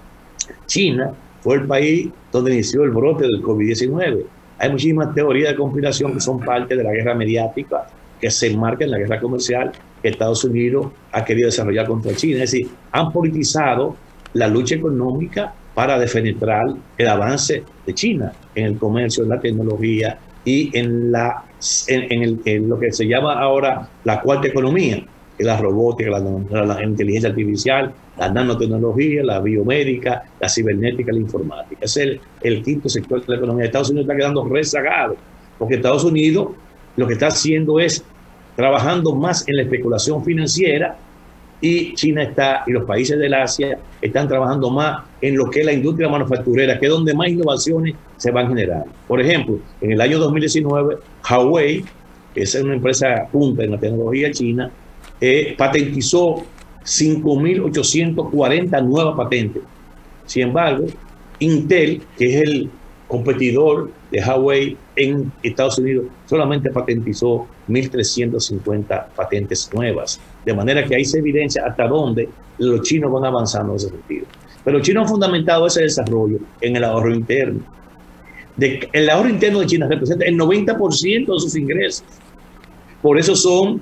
China fue el país donde inició el brote del COVID diecinueve. Hay muchísimas teorías de conspiración que son parte de la guerra mediática que se enmarca en la guerra comercial que Estados Unidos ha querido desarrollar contra China. Es decir, han politizado la lucha económica para defenestrar el avance de China en el comercio, en la tecnología y en, la, en, en, el, en lo que se llama ahora la cuarta economía, que es la robótica, la, la, la inteligencia artificial, la nanotecnología, la biomédica, la cibernética, la informática. Es el, el quinto sector de la economía. Estados Unidos está quedando rezagado, porque Estados Unidos lo que está haciendo es trabajando más en la especulación financiera y China está, y los países del Asia están trabajando más en lo que es la industria manufacturera, que es donde más innovaciones se van a generar. Por ejemplo, en el año dos mil diecinueve, Huawei, que es una empresa punta en la tecnología china, eh, patentizó cinco mil ochocientas cuarenta nuevas patentes. Sin embargo, Intel, que es el competidor de Huawei en Estados Unidos, solamente patentizó mil trescientas cincuenta patentes nuevas. De manera que ahí se evidencia hasta dónde los chinos van avanzando en ese sentido. Pero los chinos han fundamentado ese desarrollo en el ahorro interno. De, el ahorro interno de China representa el noventa por ciento de sus ingresos. Por eso son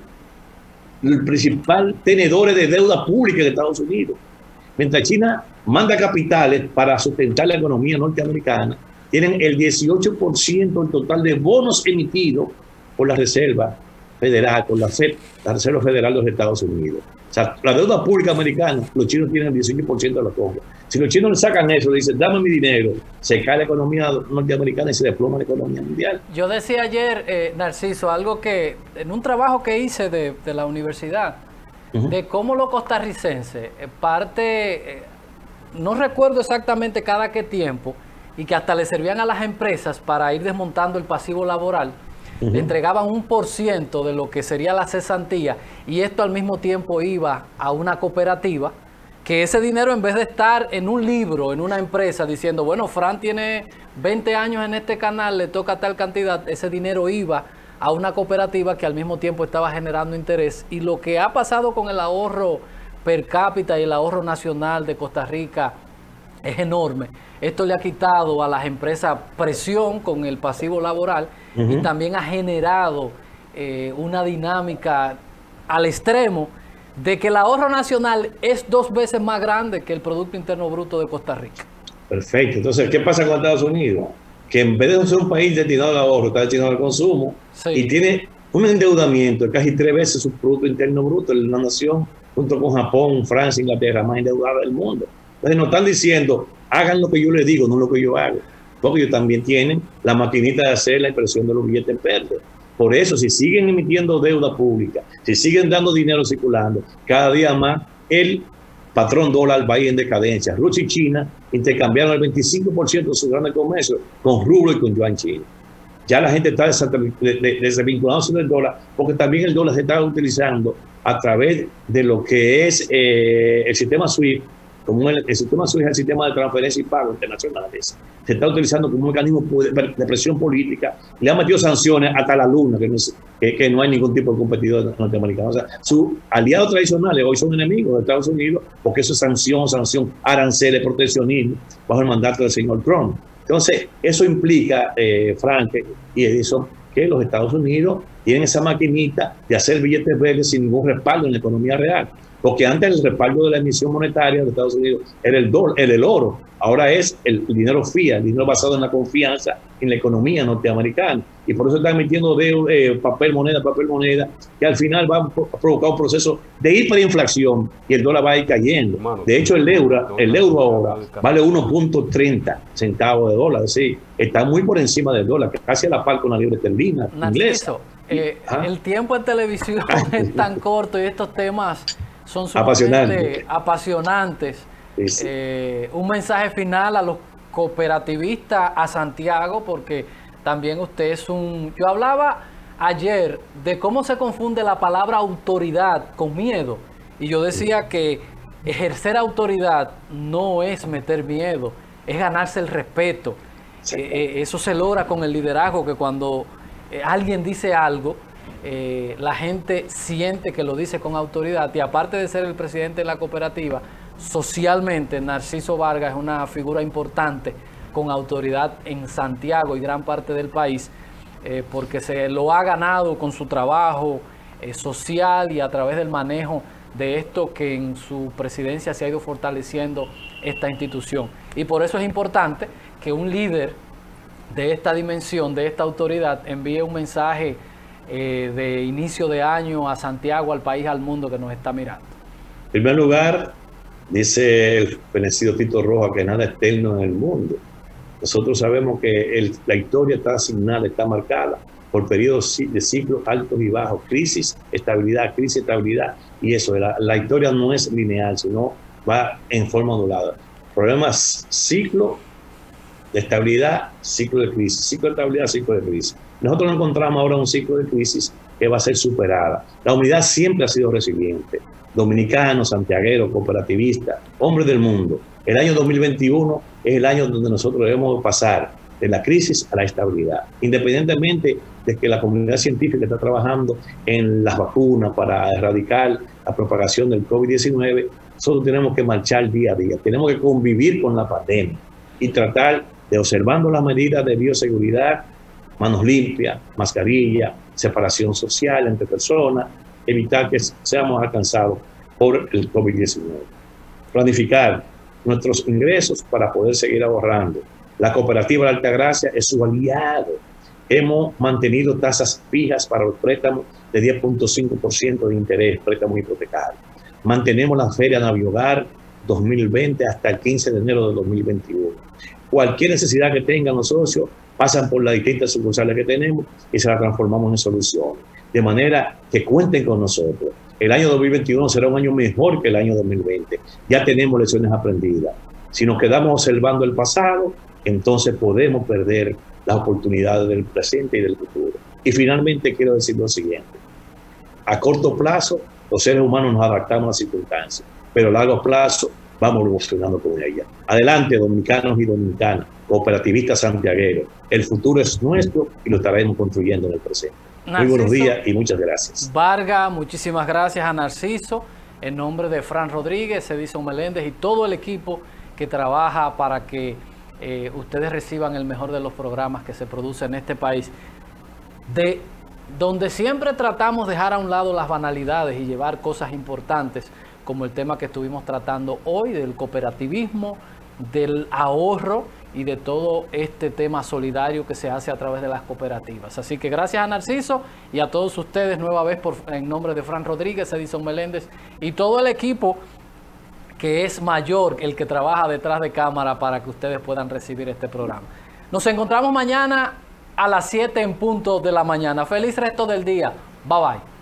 el principal tenedor de deuda pública de Estados Unidos. Mientras China manda capitales para sustentar la economía norteamericana, tienen el dieciocho por ciento del total de bonos emitidos por la Reserva Federal, por la Fed, la Reserva Federal de los Estados Unidos. O sea, la deuda pública americana, los chinos tienen el dieciocho por ciento de la compra. Si los chinos le sacan eso, le dicen, dame mi dinero, se cae la economía norteamericana y se desploma la economía mundial. Yo decía ayer, eh, Narciso, algo que en un trabajo que hice de, de la universidad, uh-huh. de cómo los costarricenses, eh, parte, eh, no recuerdo exactamente cada qué tiempo, y que hasta le servían a las empresas para ir desmontando el pasivo laboral, uh-huh. le entregaban un por ciento de lo que sería la cesantía, y esto al mismo tiempo iba a una cooperativa, que ese dinero, en vez de estar en un libro, en una empresa, diciendo, bueno, Fran tiene veinte años en este canal, le toca tal cantidad, ese dinero iba a una cooperativa que al mismo tiempo estaba generando interés. Y lo que ha pasado con el ahorro per cápita y el ahorro nacional de Costa Rica es enorme. Esto le ha quitado a las empresas presión con el pasivo laboral, uh-huh. y también ha generado eh, una dinámica al extremo de que el ahorro nacional es dos veces más grande que el Producto Interno Bruto de Costa Rica. Perfecto. Entonces, ¿qué pasa con Estados Unidos? Que en vez de ser un país destinado al ahorro, está destinado al consumo, sí. y tiene un endeudamiento de casi tres veces su Producto Interno Bruto, en una nación, junto con Japón, Francia, Inglaterra, más endeudada del mundo. Entonces, nos están diciendo, hagan lo que yo les digo, no lo que yo hago. Porque ellos también tienen la maquinita de hacer la impresión de los billetes verdes. Por eso, si siguen emitiendo deuda pública, si siguen dando dinero circulando, cada día más el patrón dólar va a ir en decadencia. Rusia y China intercambiaron el veinticinco por ciento de su gran comercio con rublo y con yuan chino. Ya la gente está desvinculándose del dólar, porque también el dólar se está utilizando a través de lo que es eh, el sistema SWIFT, como el, el sistema SWIFT es el sistema de transferencia y pago internacionales. Se está utilizando como un mecanismo de presión política. Le han metido sanciones hasta la luna, que no, es, que, que no hay ningún tipo de competidor norteamericano. O sea, sus aliados tradicionales hoy son enemigos de Estados Unidos, porque eso es sanción, sanción, aranceles, proteccionismo, bajo el mandato del señor Trump. Entonces, eso implica, eh, Frank y Edison, que los Estados Unidos tienen esa maquinita de hacer billetes verdes sin ningún respaldo en la economía real. Porque antes el respaldo de la emisión monetaria de Estados Unidos era el, dólar, el, el oro, ahora es el, el dinero fiat, el dinero basado en la confianza en la economía norteamericana. Y por eso están emitiendo de, eh, papel moneda, papel moneda, que al final va a provocar un proceso de hiperinflación y el dólar va a ir cayendo. De hecho, el euro, el euro ahora vale uno punto treinta centavos de dólar, es decir, está muy por encima del dólar, casi a la par con la libra esterlina inglesa. Eh, ¿Ah? El tiempo en televisión es tan corto y estos temas son sumamente apasionantes. apasionantes. Sí, sí. Eh, un mensaje final a los cooperativistas, a Santiago, porque también usted es un... Yo hablaba ayer de cómo se confunde la palabra autoridad con miedo. Y yo decía que ejercer autoridad no es meter miedo, es ganarse el respeto. Sí. Eh, eso se logra con el liderazgo, que cuando eh, alguien dice algo, Eh, la gente siente que lo dice con autoridad. Y aparte de ser el presidente de la cooperativa, socialmente Narciso Vargas es una figura importante con autoridad en Santiago y gran parte del país, eh, porque se lo ha ganado con su trabajo eh, social y a través del manejo de esto que en su presidencia se ha ido fortaleciendo esta institución. Y por eso es importante que un líder de esta dimensión, de esta autoridad, envíe un mensaje Eh, de inicio de año a Santiago, al país, al mundo que nos está mirando. En primer lugar, dice el fenecido Tito Roja que nada es eterno en el mundo. Nosotros sabemos que el, la historia está asignada, está marcada. por periodos de ciclos altos y bajos, crisis, estabilidad, crisis, estabilidad, y eso, la, la historia no es lineal, sino va en forma ondulada. Problemas, ciclo de estabilidad, ciclo de crisis, ciclo de estabilidad, ciclo de crisis. Nosotros nos encontramos ahora en un ciclo de crisis que va a ser superada. La unidad siempre ha sido resiliente. Dominicanos, santiagueros, cooperativistas, hombres del mundo. El año dos mil veintiuno es el año donde nosotros debemos pasar de la crisis a la estabilidad. Independientemente de que la comunidad científica está trabajando en las vacunas para erradicar la propagación del COVID diecinueve, nosotros tenemos que marchar día a día. Tenemos que convivir con la pandemia y tratar de, observando las medidas de bioseguridad, manos limpias, mascarilla, separación social entre personas, evitar que seamos alcanzados por el COVID diecinueve. Planificar nuestros ingresos para poder seguir ahorrando. La cooperativa de Altagracia es su aliado. Hemos mantenido tasas fijas para los préstamos de diez punto cinco por ciento de interés, préstamos hipotecarios. Mantenemos la Feria Naviogar dos mil veinte hasta el quince de enero de dos mil veintiuno. Cualquier necesidad que tengan los socios, pasan por las distintas sucursales que tenemos y se la transformamos en soluciones. De manera que cuenten con nosotros. El año dos mil veintiuno será un año mejor que el año dos mil veinte. Ya tenemos lecciones aprendidas. Si nos quedamos observando el pasado, entonces podemos perder las oportunidades del presente y del futuro. Y finalmente quiero decir lo siguiente. A corto plazo, los seres humanos nos adaptamos a las circunstancias, pero a largo plazo vamos evolucionando con ellas. Adelante, dominicanos y dominicanas, cooperativistas santiagueros. El futuro es nuestro y lo estaremos construyendo en el presente. Narciso, muy buenos días y muchas gracias. Vargas, muchísimas gracias a Narciso, en nombre de Fran Rodríguez, Edison Meléndez y todo el equipo que trabaja para que eh, ustedes reciban el mejor de los programas que se producen en este país, de donde siempre tratamos de dejar a un lado las banalidades y llevar cosas importantes, como el tema que estuvimos tratando hoy, del cooperativismo, del ahorro y de todo este tema solidario que se hace a través de las cooperativas. Así que gracias a Narciso y a todos ustedes nueva vez por, en nombre de Fran Rodríguez, Edison Meléndez y todo el equipo que es mayor, el que trabaja detrás de cámara para que ustedes puedan recibir este programa. Nos encontramos mañana a las siete en punto de la mañana. Feliz resto del día. Bye bye.